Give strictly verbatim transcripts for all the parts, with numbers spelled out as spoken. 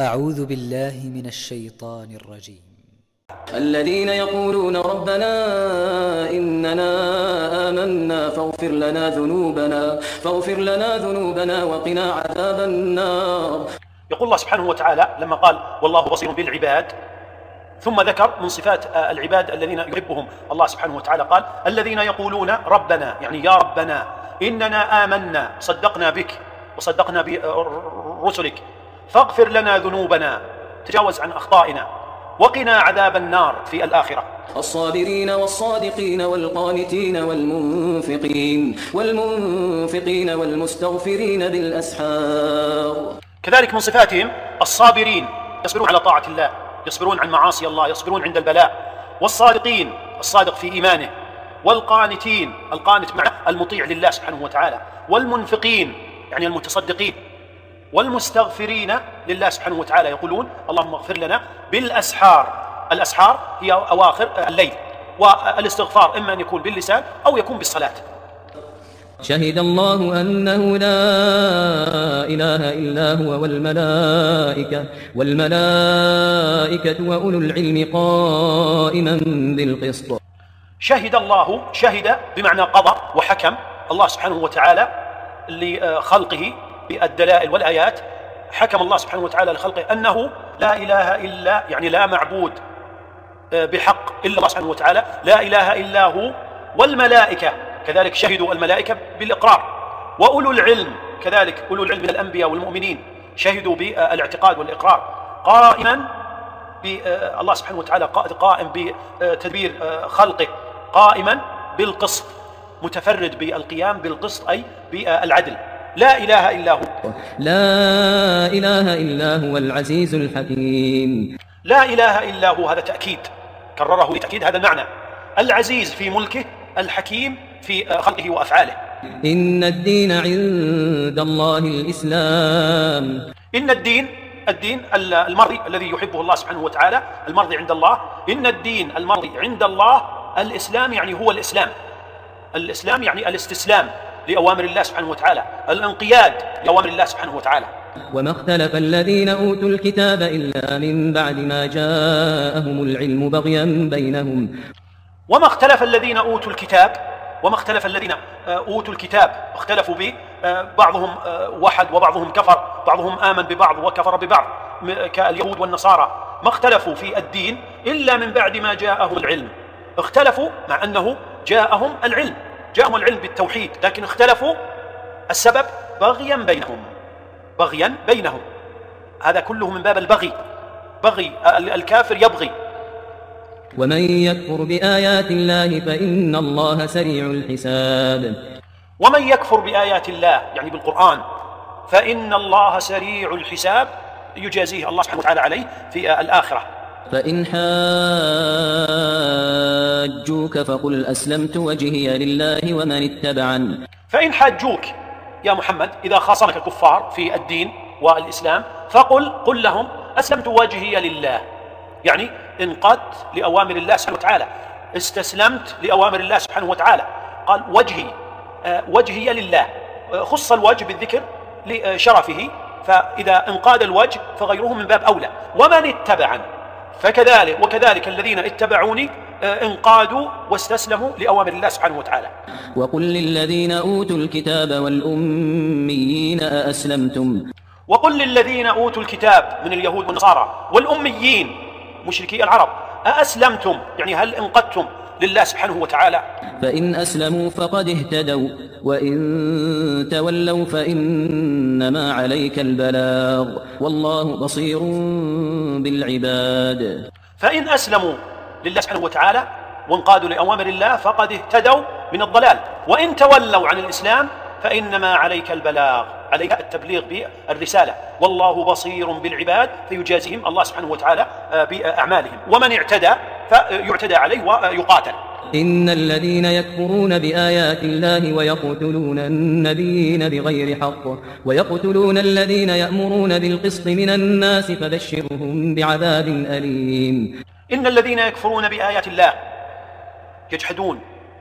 أعوذ بالله من الشيطان الرجيم. الذين يقولون ربنا إننا آمنا فاغفر لنا ذنوبنا فاغفر لنا ذنوبنا وقنا عذاب النار. يقول الله سبحانه وتعالى لما قال والله بصير بالعباد، ثم ذكر من صفات العباد الذين يحبهم الله سبحانه وتعالى قال الذين يقولون ربنا، يعني يا ربنا إننا آمنا، صدقنا بك وصدقنا برسلك، فاغفر لنا ذنوبنا، تجاوز عن أخطائنا، وقنا عذاب النار في الآخرة. الصابرين والصادقين والقانتين والمنفقين والمنفقين والمستغفرين بالأسحار. كذلك من صفاتهم الصابرين، يصبرون على طاعة الله، يصبرون عن معاصي الله، يصبرون عند البلاء. والصادقين، الصادق في إيمانه. والقانتين، القانت مع المطيع لله سبحانه وتعالى. والمنفقين يعني المتصدقين. والمستغفرين لله سبحانه وتعالى، يقولون اللهم اغفر لنا بالأسحار. الأسحار هي أواخر الليل، والاستغفار إما أن يكون باللسان أو يكون بالصلاة. شهد الله أنه لا إله إلا هو والملائكة والملائكة وأولو العلم قائما بالقسط. شهد الله، شهد بمعنى قضى وحكم الله سبحانه وتعالى لخلقه بالدلائل والآيات. حكم الله سبحانه وتعالى لخلقه أنه لا إله إلا، يعني لا معبود بحق إلا الله سبحانه وتعالى، لا إله إلا هو. والملائكة كذلك شهدوا الملائكة بالإقرار. وأولو العلم كذلك، أولو العلم من الأنبياء والمؤمنين شهدوا بالاعتقاد والإقرار. قائما بالله سبحانه وتعالى قائم بتدبير خلقه، قائما بالقسط، متفرد بالقيام بالقسط أي بالعدل. لا إله إلا هو، لا إله إلا هو العزيز الحكيم. لا إله إلا هو، هذا تأكيد، كرره لتأكيد هذا المعنى. العزيز في ملكه، الحكيم في خلقه وأفعاله. إن الدين عند الله الإسلام. إن الدين، الدين المرضي الذي يحبه الله سبحانه وتعالى، المرضي عند الله. إن الدين المرضي عند الله الإسلام، يعني هو الإسلام. الإسلام يعني الاستسلام لأوامر الله سبحانه وتعالى، الانقياد لأوامر الله سبحانه وتعالى. وما اختلف الذين أوتوا الكتاب إلا من بعد ما جاءهم العلم بغيا بينهم. وما اختلف الذين أوتوا الكتاب، وما اختلف الذين أوتوا الكتاب، اختلفوا به، بعضهم وحد وبعضهم كفر، بعضهم آمن ببعض وكفر ببعض كاليهود والنصارى. ما اختلفوا في الدين إلا من بعد ما جاءهم العلم. اختلفوا مع أنه جاءهم العلم، جاءهم العلم بالتوحيد، لكن اختلفوا السبب بغيا بينهم، بغيا بينهم. هذا كله من باب البغي، بغي الكافر يبغي. ومن يكفر بآيات الله فإن الله سريع الحساب. ومن يكفر بآيات الله يعني بالقرآن فإن الله سريع الحساب، يجازيه الله سبحانه وتعالى عليه في الآخرة. فإن حاجوك فقل أسلمت وجهي لله ومن اتبعني. فإن حاجوك يا محمد، إذا خاصمك الكفار في الدين والإسلام، فقل قل لهم أسلمت وجهي لله، يعني انقدت لأوامر الله سبحانه وتعالى، استسلمت لأوامر الله سبحانه وتعالى. قال وجهي، آه وجهي لله، آه خص الوجه بالذكر لشرفه، فإذا انقاد الوجه فغيره من باب أولى. ومن اتبعني، فكذلك وكذلك الذين اتبعوني آه انقادوا واستسلموا لأوامر الله سبحانه وتعالى. وقل للذين أوتوا الكتاب والأميين أأسلمتم. وقل للذين أوتوا الكتاب من اليهود والنصارى والأميين مشركي العرب أأسلمتم، يعني هل انقدتم لله سبحانه وتعالى؟ فإن أسلموا فقد اهتدوا وإن تولوا فإنما عليك البلاغ والله بصير بالعباد. فإن أسلموا لله سبحانه وتعالى وانقادوا لأوامر الله فقد اهتدوا من الضلال، وإن تولوا عن الإسلام فإنما عليك البلاغ، عليك التبليغ بالرسالة، والله بصير بالعباد، فيجازيهم الله سبحانه وتعالى بأعمالهم. ومن اعتدى فيعتدى عليه ويقاتل. إن الذين يكفرون بآيات الله ويقتلون النبيين بغير حق ويقتلون الذين يأمرون بالقسط من الناس فبشرهم بعذاب أليم. إن الذين يكفرون بآيات الله، يجحدون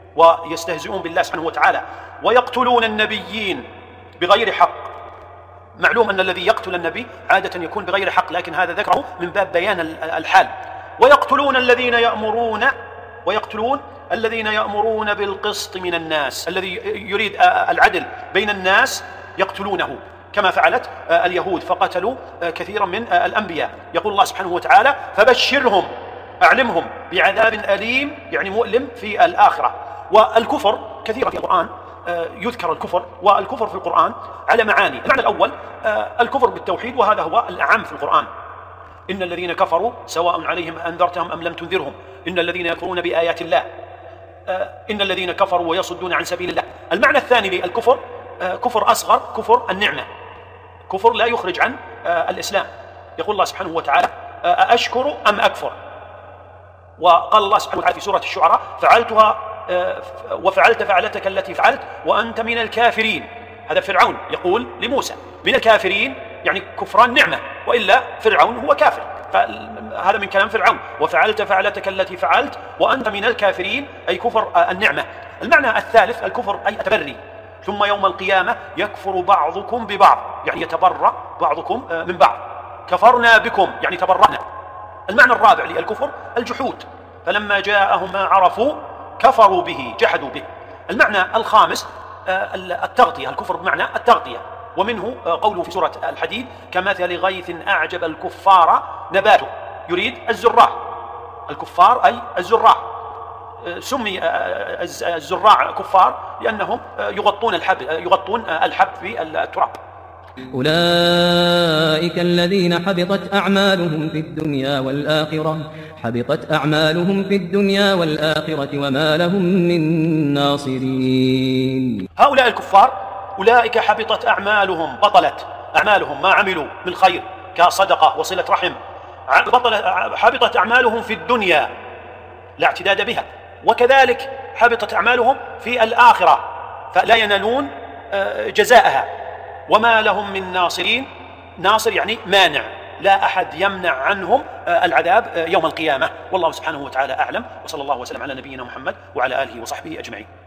ويستهزئون بالله سبحانه وتعالى، ويقتلون النبيين بغير حق، معلوم أن الذي يقتل النبي عادة يكون بغير حق، لكن هذا ذكره من باب بيان الحال. ويقتلون الذين يأمرون ويقتلون الذين يأمرون بالقسط من الناس، الذي يريد العدل بين الناس يقتلونه، كما فعلت اليهود فقتلوا كثيرا من الأنبياء. يقول الله سبحانه وتعالى: فبشرهم، أعلمهم بعذاب أليم، يعني مؤلم في الآخرة. والكفر كثيرا في القرآن يذكر الكفر، والكفر في القرآن على معاني. المعنى الأول الكفر بالتوحيد، وهذا هو الأعم في القرآن: إن الذين كفروا سواء عليهم أنذرتهم أم لم تنذرهم، إن الذين يكفرون بآيات الله، إن الذين كفروا ويصدون عن سبيل الله. المعنى الثاني للكفر كفر أصغر، كفر النعمة، كفر لا يخرج عن الإسلام. يقول الله سبحانه وتعالى: أأشكر أم أكفر؟ وقال الله سبحانه وتعالى في سورة الشعراء: فعلتها وفعلت فعلتك التي فعلت وأنت من الكافرين. هذا فرعون يقول لموسى: من الكافرين، يعني كفران نعمة، وإلا فرعون هو كافر، فهذا من كلام فرعون. وفعلت فعلتك التي فعلت وأنت من الكافرين، أي كفر النعمة. المعنى الثالث الكفر أي التبري، ثم يوم القيامة يكفر بعضكم ببعض، يعني يتبرأ بعضكم من بعض. كفرنا بكم، يعني تبرأنا. المعنى الرابع للكفر الجحود، فلما جاءهم ما عرفوا كفروا به، جحدوا به. المعنى الخامس التغطية، الكفر بمعنى التغطية، ومنه قوله في سورة الحديد: كمثل غيث أعجب الكفار نباته، يريد الزراع، الكفار أي الزراع. سمي الزراع كفار لأنهم يغطون الحب يغطون الحب في التراب. أولئك الذين حبطت أعمالهم في الدنيا والآخرة حبطت أعمالهم في الدنيا والآخرة وما لهم من ناصرين. هؤلاء الكفار أولئك حبطت أعمالهم، بطلت أعمالهم، ما عملوا من خير كصدقة وصلة رحم، حبطت أعمالهم في الدنيا لا اعتداد بها، وكذلك حبطت أعمالهم في الآخرة فلا ينالون جزاءها. وما لهم من ناصرين، ناصر يعني مانع، لا أحد يمنع عنهم العذاب يوم القيامة. والله سبحانه وتعالى أعلم، وصلى الله وسلم على نبينا محمد وعلى آله وصحبه أجمعين.